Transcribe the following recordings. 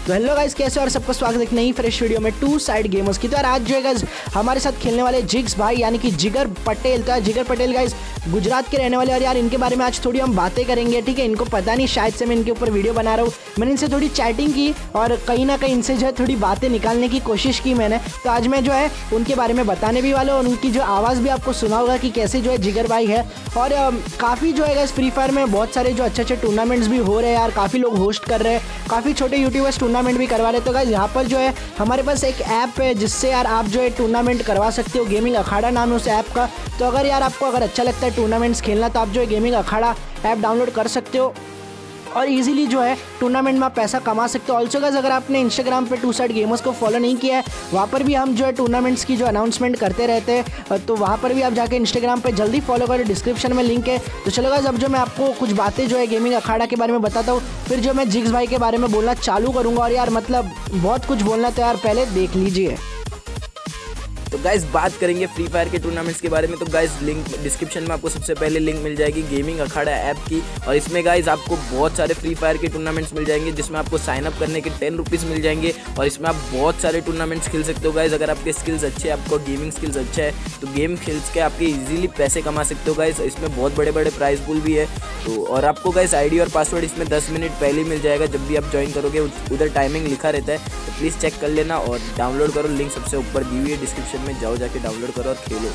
तो hello guys, कैसे और सबका स्वागत है एक नई फ्रेश वीडियो में टू साइड गेमर्स की। तो यार आज जो है गाइस हमारे साथ खेलने वाले जिग्स भाई यानी कि जिगर पटेल। तो यार जिगर पटेल गाइस गुजरात के रहने वाले और यार इनके बारे में आज थोड़ी हम बातें करेंगे, ठीक है। इनको पता नहीं शायद से मैं इनके ऊपर वीडियो बना रहा हूँ। मैंने इनसे थोड़ी चैटिंग की और कहीं ना कहीं इनसे जो है थोड़ी बातें निकालने की कोशिश की मैंने। तो आज मैं जो है उनके बारे में बताने भी वाला हूँ और उनकी जो आवाज़ भी आपको सुना होगा कि कैसे जो है जिगर भाई है। और काफ़ी जो है गाइस फ्री फायर में बहुत सारे जो अच्छे अच्छे टूर्नामेंट्स भी हो रहे हैं यार, काफ़ी लोग होस्ट कर रहे हैं, काफ़ी छोटे यूट्यूबर्स टूर्नामेंट भी करवा रहे। तो गाइस यहाँ पर जो है हमारे पास एक ऐप है जिससे यार आप जो है टूर्नामेंट करवा सकते हो। गेमिंग अखाड़ा नाम है उस ऐप का। तो अगर यार आपको अगर अच्छा लगता है टूर्नामेंट्स खेलना तो आप जो है गेमिंग अखाड़ा ऐप डाउनलोड कर सकते हो और इजीली जो है टूर्नामेंट में आप पैसा कमा सकते हो। ऑल्सो गाइस अगर आपने इंस्टाग्राम पे टू साइड गेमर्स को फॉलो नहीं किया है, वहाँ पर भी हम जो है टूर्नामेंट्स की जो अनाउंसमेंट करते रहते हैं, तो वहाँ पर भी आप जाके इंस्टाग्राम पे जल्दी फॉलो करो, डिस्क्रिप्शन में लिंक है। तो चलो गाइस अब जो मैं आपको कुछ बातें जो है गेमिंग अखाड़ा के बारे में बताता हूँ, फिर जो मैं जिग्स भाई के बारे में बोलना चालू करूँगा। और यार मतलब बहुत कुछ बोलना तो यार पहले देख लीजिए। तो गाइस बात करेंगे फ्री फायर के टूर्नामेंट्स के बारे में। तो गाइस लिंक डिस्क्रिप्शन में आपको सबसे पहले लिंक मिल जाएगी गेमिंग अखाड़ा ऐप की, और इसमें गाइस आपको बहुत सारे फ्री फायर के टूर्नामेंट्स मिल जाएंगे जिसमें आपको साइन अप करने के 10 रुपीज़ मिल जाएंगे और इसमें आप बहुत सारे टूर्नामेंट्स खेल सकते हो। गाइस अगर आपके स्किल्स अच्छे हैं, आपको गेमिंग स्किल्स अच्छा है, तो गेम खेल के आपके ईजिली पैसे कमा सकते हो। गाइस इसमें बहुत बड़े बड़े प्राइज पूल भी है। तो और आपको गाइस आईडी और पासवर्ड इसमें 10 मिनट पहले मिल जाएगा जब भी आप ज्वाइन करोगे, उधर टाइमिंग लिखा रहता है। तो प्लीज़ चेक कर लेना और डाउनलोड करो, लिंक सबसे ऊपर दी हुई है डिस्क्रिप्शन में, जाओ जाके डाउनलोड करो और खेलो।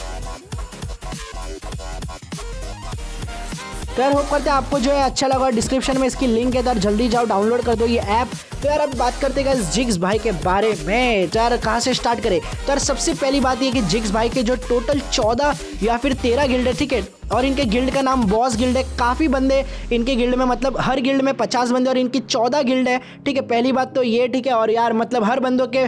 तो यार होप करते हैं आपको जो है अच्छा लगा। डिस्क्रिप्शन में इसकी लिंक है, तो यार जल्दी जाओ डाउनलोड कर दो ये ऐप। तो यार अब बात करते हैं जिग्स भाई के बारे में। तो यार कहाँ से स्टार्ट करें? तो यार सबसे पहली बात ये कि जिग्स भाई के जो टोटल 14 या फिर 13 गिल्ड है, ठीक है, और इनके गिल्ड का नाम बॉस गिल्ड है। काफ़ी बंदे इनके गिल्ड में, मतलब हर गिल्ड में 50 बंदे और इनकी 14 गिल्ड है, ठीक है। पहली बात तो ये, ठीक है। और यार मतलब हर बंदों के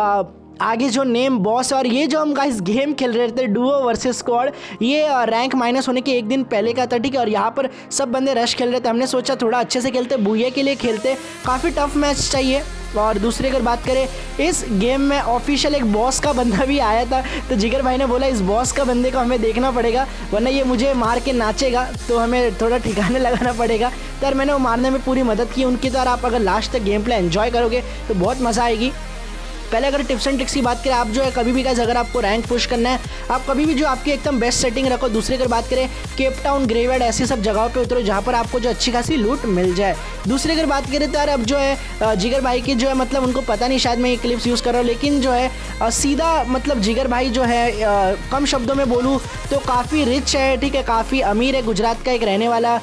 आगे जो नेम बॉस, और ये जो हम गाइस गेम खेल रहे थे डुओ वर्सेस स्क्वाड, ये रैंक माइनस होने के एक दिन पहले का था, ठीक है। और यहाँ पर सब बंदे रश खेल रहे थे, हमने सोचा थोड़ा अच्छे से खेलते, बुए के लिए खेलते, काफ़ी टफ मैच चाहिए। और दूसरी अगर बात करें, इस गेम में ऑफिशियल एक बॉस का बंदा भी आया था, तो जिगर भाई ने बोला इस बॉस का बंदे को हमें देखना पड़ेगा वरना ये मुझे मार के नाचेगा, तो हमें थोड़ा ठिकाने लगाना पड़ेगा। तो यार मैंने वो मारने में पूरी मदद की उनकी। तो यार आप अगर लास्ट तक गेम प्ले एंजॉय करोगे तो बहुत मज़ा आएगी। पहले अगर टिप्स एंड ट्रिक्स की बात करें, आप जो है कभी भी गाइस अगर आपको रैंक पुश करना है, आप कभी भी जो आपकी एकदम बेस्ट सेटिंग रखो। दूसरी अगर बात करें, केप टाउन, ग्रेवयार्ड, ऐसी सब जगहों पे उतरो जहाँ पर आपको जो अच्छी खासी लूट मिल जाए। दूसरी अगर बात करें तो यार अब जो है जिगर भाई की जो है, मतलब उनको पता नहीं शायद मैं ये क्लिप्स यूज़ कर रहा हूँ, लेकिन जो है सीधा मतलब जिगर भाई जो है कम शब्दों में बोलूँ तो काफ़ी रिच है, ठीक है, काफ़ी अमीर है, गुजरात का एक रहने वाला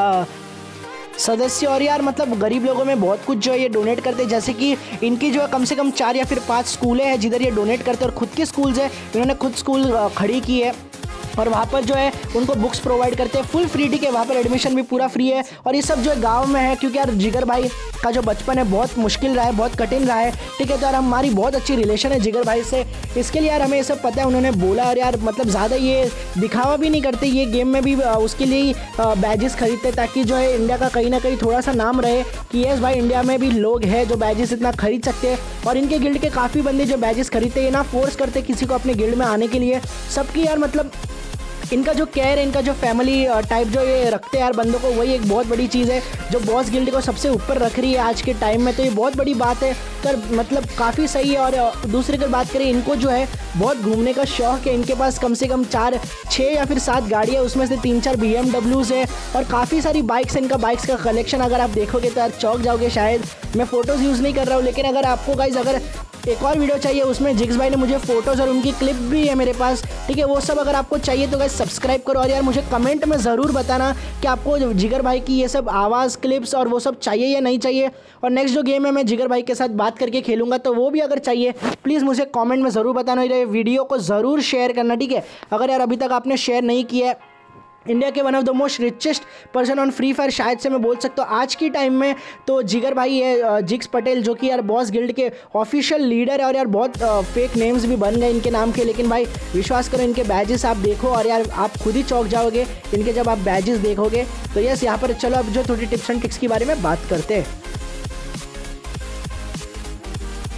सदस्य। और यार मतलब गरीब लोगों में बहुत कुछ जो है ये डोनेट करते हैं, जैसे कि इनकी जो है कम से कम 4 या फिर 5 स्कूलें हैं जिधर ये डोनेट करते हैं, और खुद के स्कूल्स हैं, इन्होंने खुद स्कूल खड़ी की है और वहाँ पर जो है उनको बुक्स प्रोवाइड करते हैं फुल फ्री, ठीक है। वहाँ पर एडमिशन भी पूरा फ्री है और ये सब जो है गांव में है, क्योंकि यार जिगर भाई का जो बचपन है बहुत मुश्किल रहा है, बहुत कठिन रहा है, ठीक है। तो यार हमारी बहुत अच्छी रिलेशन है जिगर भाई से, इसके लिए यार हमें ये सब पता है, उन्होंने बोला। और यार मतलब ज़्यादा ये दिखावा भी नहीं करते, ये गेम में भी उसके लिए बैजेस खरीदते ताकि जो है इंडिया का कहीं ना कहीं थोड़ा सा नाम रहे कि यस भाई इंडिया में भी लोग हैं जो बैजेस इतना खरीद सकते हैं। और इनके गिल्ड के काफ़ी बंदे जो बैजेस खरीदते हैं, ये ना फोर्स करते किसी को अपने गिल्ड में आने के लिए, सबकी यार मतलब इनका जो केयर है, इनका जो फैमिली टाइप जो ये रखते हैं यार बंदों को, वही एक बहुत बड़ी चीज़ है जो बॉस गिल्ड को सबसे ऊपर रख रही है आज के टाइम में। तो ये बहुत बड़ी बात है, कर मतलब काफ़ी सही है। और दूसरी अगर बात करें, इनको जो है बहुत घूमने का शौक है, इनके पास कम से कम 6 या फिर 7 गाड़ियाँ, उसमें से 3-4 BMWs है और काफ़ी सारी बाइक्स है। इनका बाइक्स का कलेक्शन अगर आप देखोगे तो यार चौंक जाओगे। शायद मैं फ़ोटोज़ यूज़ नहीं कर रहा हूँ, लेकिन अगर आपको गाइस अगर एक और वीडियो चाहिए उसमें जिग्स भाई ने मुझे फ़ोटोज़ और उनकी क्लिप भी है मेरे पास, ठीक है, वो सब अगर आपको चाहिए तो गाइस सब्सक्राइब करो। और यार मुझे कमेंट में ज़रूर बताना कि आपको जिगर भाई की ये सब आवाज़ क्लिप्स और वो सब चाहिए या नहीं चाहिए। और नेक्स्ट जो गेम है मैं जिगर भाई के साथ बात करके खेलूंगा, तो वो भी अगर चाहिए प्लीज़ मुझे कमेंट में ज़रूर बताना। ये वीडियो को ज़रूर शेयर करना, ठीक है। अगर यार अभी तक आपने शेयर नहीं किया है, इंडिया के one of the most richest person on Free Fire शायद से मैं बोल सकता हूँ आज की टाइम में, तो जिगर भाई है, जिग्स पटेल, जो कि यार बॉस गिल्ड के ऑफिशियल लीडर है। और यार बहुत फेक नेम्स भी बन गए इनके नाम के, लेकिन भाई विश्वास करो इनके बैजेस आप देखो और यार आप खुद ही चौंक जाओगे इनके जब आप बैजेस देखोगे। तो यस यहाँ पर चलो अब जो थोड़ी टिप्स एंड ट्रिक्स के बारे में बात करते हैं।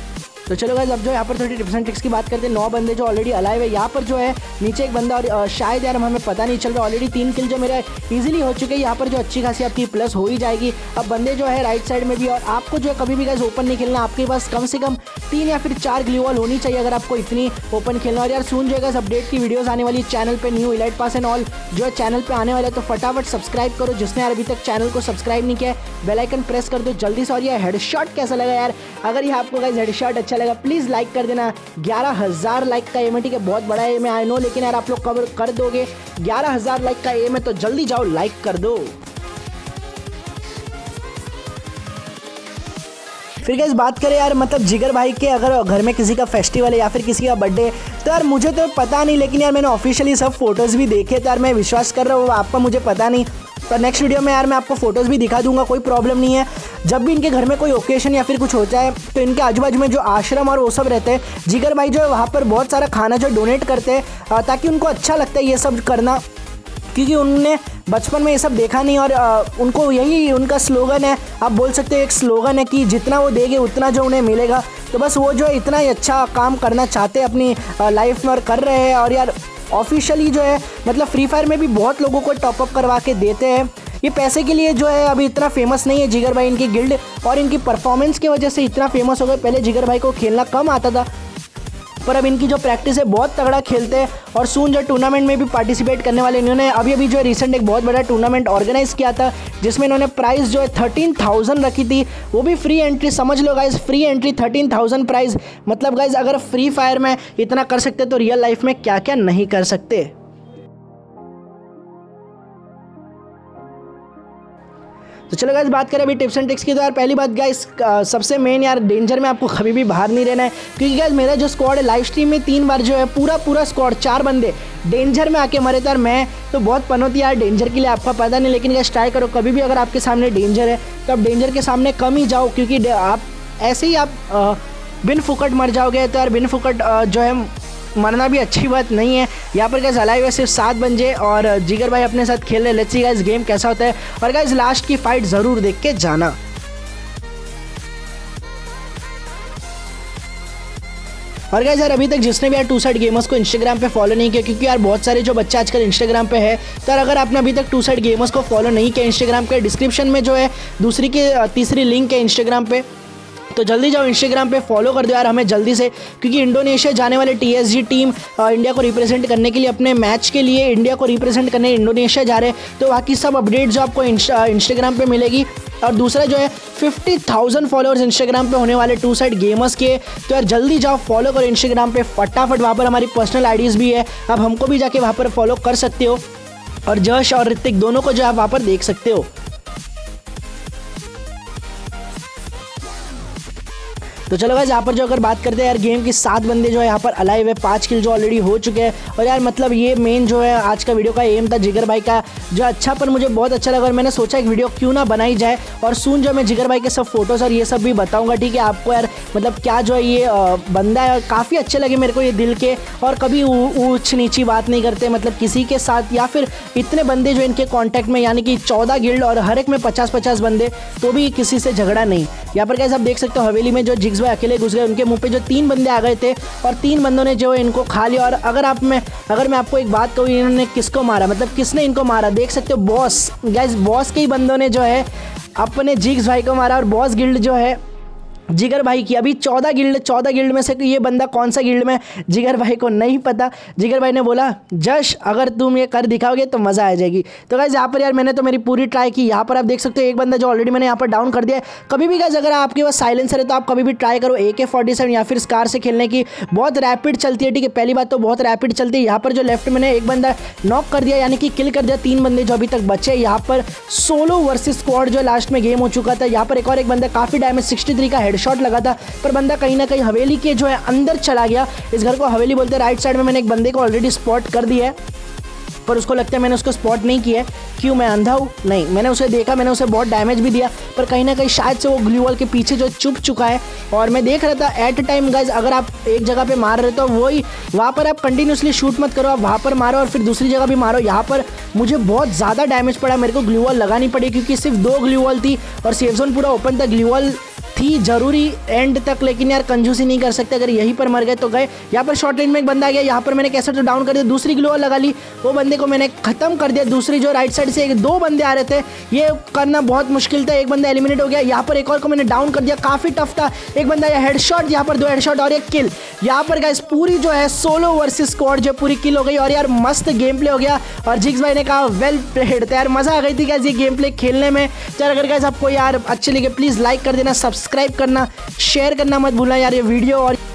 तो चलो गाइस अब जो यहाँ पर थोड़ी टिप्स एंड ट्रिक्स की बात करते हैं। 9 बंदे जो ऑलरेडी अलाइव है, यहाँ पर जो है नीचे एक बंदा और शायद यार हमें पता नहीं चल रहा, ऑलरेडी 3 किल जो मेरा इजीली हो चुके हैं। यहाँ पर जो अच्छी खासी आपकी प्लस हो ही जाएगी। अब बंदे जो है राइट साइड में भी, और आपको जो है कभी भी गाइस ओपन नहीं खेलना, आपके पास कम से कम 3 या फिर 4 ग्लू वॉल होनी चाहिए अगर आपको इतनी ओपन खेलना। और यार सुन जो है गाइस अपडेट की वीडियोस आने वाली चैनल पे, new elite pass and all जो है चैनल पे आने वाला है, तो फटाफट सब्सक्राइब करो। जिसने यार अभी तक चैनल को सब्सक्राइब नहीं किया है, बेल आइकन प्रेस कर दो जल्दी से। और ये हेडशॉट कैसा लगा यार, अगर ये आपको गाइस हेडशॉट अच्छा लगा प्लीज़ लाइक कर देना। 11,000 लाइक का एम है, ठीक है, बहुत बड़ा एम है आई नो, लेकिन यार आप लोग कवर कर दोगे। 11,000 लाइक का एम है तो जल्दी जाओ लाइक कर दो। फिर गाइस बात करें यार मतलब जिगर भाई के, अगर घर में किसी का फेस्टिवल है या फिर किसी का बर्थडे, तो यार मुझे तो पता नहीं, लेकिन यार मैंने ऑफिशियली सब फोटोज़ भी देखे, तो यार मैं विश्वास कर रहा हूँ आपका मुझे पता नहीं। तो नेक्स्ट वीडियो में यार मैं आपको फोटोज़ भी दिखा दूंगा, कोई प्रॉब्लम नहीं है। जब भी इनके घर में कोई ओकेशन या फिर कुछ होता है तो इनके आजू बाजू में जो आश्रम और वो सब रहते हैं, जिगर भाई जो है वहाँ पर बहुत सारा खाना जो डोनेट करते हैं, ताकि उनको अच्छा लगता है ये सब करना, क्योंकि उन्होंने बचपन में ये सब देखा नहीं। और उनको यही उनका स्लोगन है, आप बोल सकते हो एक स्लोगन है कि जितना वो देंगे उतना जो उन्हें मिलेगा। तो बस वो जो है इतना ही अच्छा काम करना चाहते हैं अपनी लाइफ में और कर रहे हैं। और यार ऑफिशियली जो है मतलब फ्री फायर में भी बहुत लोगों को टॉपअप करवा के देते हैं। ये पैसे के लिए जो है अभी इतना फेमस नहीं है जिगर भाई, इनकी गिल्ड और इनकी परफॉर्मेंस की वजह से इतना फेमस हो गए। पहले जिगर भाई को खेलना कम आता था, पर अब इनकी जो प्रैक्टिस है बहुत तगड़ा खेलते हैं और सून जो टूर्नामेंट में भी पार्टिसिपेट करने वाले। इन्होंने अभी जो है रिसेंट एक बहुत बड़ा टूर्नामेंट ऑर्गेनाइज किया था, जिसमें इन्होंने प्राइस जो है 13,000 रखी थी, वो भी फ्री एंट्री। समझ लो गाइज फ्री एंट्री 13,000 प्राइस। मतलब गाइज अगर फ्री फायर में इतना कर सकते तो रियल लाइफ में क्या क्या नहीं कर सकते। तो चलो गाइस बात करें अभी टिप्स एंड ट्रिक्स की। तो यार पहली बात गाइस सबसे मेन यार डेंजर में आपको कभी भी बाहर नहीं रहना है, क्योंकि गाइस मेरा जो स्क्वाड है लाइव स्ट्रीम में 3 बार जो है पूरा स्क्वाड 4 बंदे डेंजर में आके मरे थे। और मैं तो बहुत पनौती यार डेंजर के लिए, आपका पता नहीं, लेकिन गाइस ट्राई करो कभी भी अगर आपके सामने डेंजर है तो आप डेंजर के सामने कम ही जाओ, क्योंकि आप ऐसे ही आप बिन फुकट मर जाओगे। तो यार बिन फुकट जो है मरना भी अच्छी बात नहीं है। यहाँ पर गाइस अलाइव है सिर्फ 7 बंदे और जिगर भाई अपने साथ खेल रहे। लेट्स सी गाइस गेम कैसा होता है, और गाइस लास्ट की फाइट ज़रूर देख के जाना। और गाइस यार अभी तक जिसने भी यार टू साइड गेमर्स को इंस्टाग्राम पे फॉलो नहीं किया, क्योंकि यार बहुत सारे जो बच्चे आजकल इंस्टाग्राम पे है, तो यार अगर आपने अभी तक टू साइड गेमर्स को फॉलो नहीं किया, इंस्टाग्राम के डिस्क्रिप्शन में जो है दूसरी की तीसरी लिंक है इंस्टाग्राम पे, तो जल्दी जाओ इंस्टाग्राम पे फॉलो कर दो यार हमें जल्दी से, क्योंकि इंडोनेशिया जाने वाले TSG टीम इंडिया को रिप्रेजेंट करने के लिए, अपने मैच के लिए इंडिया को रिप्रेजेंट करने इंडोनेशिया जा रहे हैं। तो बाकी सब अपडेट जो आपको इंस्टाग्राम पे मिलेगी। और दूसरा जो है 50,000 फॉलोअर्स इंस्टाग्राम पे होने वाले टू साइड गेमर्स के, तो यार जल्दी जाओ फॉलो करो इंस्टाग्राम पे फटाफट। वहाँ पर हमारी पर्सनल आईडीज़ भी है, आप हमको भी जाके वहाँ पर फॉलो कर सकते हो, और जश और ऋतिक दोनों को जो आप वहाँ पर देख सकते हो। तो चलो गाइस यहाँ पर जो अगर बात करते हैं यार गेम की, 7 बंदे जो है यहाँ पर अलाइव है, 5 किल जो ऑलरेडी हो चुके हैं। और यार मतलब ये मेन जो है आज का वीडियो का एम था जिगर भाई का, जो अच्छा पर मुझे बहुत अच्छा लगा और मैंने सोचा एक वीडियो क्यों ना बनाई जाए। और सुन जो मैं जिगर भाई के सब फोटोज़ और ये सब भी बताऊँगा, ठीक है आपको यार मतलब क्या जो है ये बंदा है, काफ़ी अच्छे लगे मेरे को ये दिल के, और कभी ऊँच नीची बात नहीं करते मतलब किसी के साथ, या फिर इतने बंदे जो इनके कॉन्टैक्ट में, यानी कि 14 गिल्ड और हर एक में 50-50 बंदे, तो भी किसी से झगड़ा नहीं। यहाँ पर कैसे आप देख सकते हो हवेली में जो जिग्स भाई अकेले घुस गए, उनके मुंह पे जो 3 बंदे आ गए थे और 3 बंदों ने जो इनको खा लिया। और अगर मैं आपको एक बात कहूँ, इन्होंने किसको मारा, मतलब किसने इनको मारा, देख सकते हो बॉस गाइस, बॉस के ही बंदों ने जो है अपने जिग्स भाई को मारा। और बॉस गिल्ड जो है जिगर भाई की, अभी 14 गिल्ड में से ये बंदा कौन सा गिल्ड में जिगर भाई को नहीं पता। जिगर भाई ने बोला जश अगर तुम ये कर दिखाओगे तो मज़ा आ जाएगी। तो गाइस यहाँ पर यार मैंने तो मेरी पूरी ट्राई की। यहाँ पर आप देख सकते हो एक बंदा जो ऑलरेडी मैंने यहाँ पर डाउन कर दिया है। कभी भी गाइस अगर आपके पास साइलेंसर है तो आप कभी भी ट्राई करो AK-47 या फिर स्कार से खेलने की, बहुत रैपिड चलती है, ठीक है, पहली बात तो बहुत रैपिड चलती है। यहाँ पर जो लेफ्ट मैंने एक बंदा नॉक कर दिया, यानी कि किल कर दिया, 3 बंदे जो अभी तक बचे। यहाँ पर सोलो वर्सेस स्क्वाड जो लास्ट में गेम हो चुका था। यहाँ पर एक और एक बंदा काफ़ी डैमेज 63 का हेडशॉट लगा था, पर बंदा कहीं ना कहीं हवेली के जो है अंदर चला गया। इस घर को हवेली बोलते हैं। राइट साइड में मैंने एक बंदे को ऑलरेडी स्पॉट कर दिया है, पर उसको लगता है मैंने उसको स्पॉट नहीं किया है। क्यों, मैं अंधा हूँ? नहीं, मैंने उसे देखा, मैंने उसे बहुत डैमेज भी दिया, पर कहीं ना कहीं शायद से वो ग्लू वॉल के पीछे जो छुप चुका है। और मैं देख रहा था एट अ टाइम गाइज, अगर आप एक जगह पे मार रहे हो तो वही वहाँ पर आप कंटिन्यूसली शूट मत करो, आप वहाँ पर मारो और फिर दूसरी जगह भी मारो। यहाँ पर मुझे बहुत ज़्यादा डैमेज पड़ा, मेरे को ग्लू वॉल लगानी पड़ी क्योंकि सिर्फ 2 ग्लू वॉल थी और सेफ जोन पूरा ओपन था। ग्लू वॉल थी थी जरूरी एंड तक, लेकिन यार कंजूसी नहीं कर सकते, अगर यहीं पर मर गए तो गए। यहाँ पर शॉर्ट रेंज में एक बंदा आ गया, यहाँ पर मैंने कैसे तो डाउन कर दिया, दूसरी ग्लोअर लगा ली, वो बंदे को मैंने खत्म कर दिया। दूसरी जो राइट साइड से 2 बंदे आ रहे थे, ये करना बहुत मुश्किल था, एक बंदा एलिमिनेट हो गया। यहाँ पर एक और को मैंने डाउन कर दिया, काफी टफ था। एक बंदा या हेडशॉट, यहाँ पर 2 हेडशॉट और 1 किल। यहाँ पर गाइस पूरी जो है सोलो वर्सेस स्क्वाड जो पूरी किल हो गई और यार मस्त गेम प्ले हो गया। और जिग्स भाई ने कहा वेल प्लेड, तो यार मजा आ गई थी गाइस ये गेम प्ले खेलने में। चल अगर गाइस आपको यार अच्छे लगे प्लीज लाइक कर देना, सब्सक्राइब करना, शेयर करना मत भूलना यार ये वीडियो। और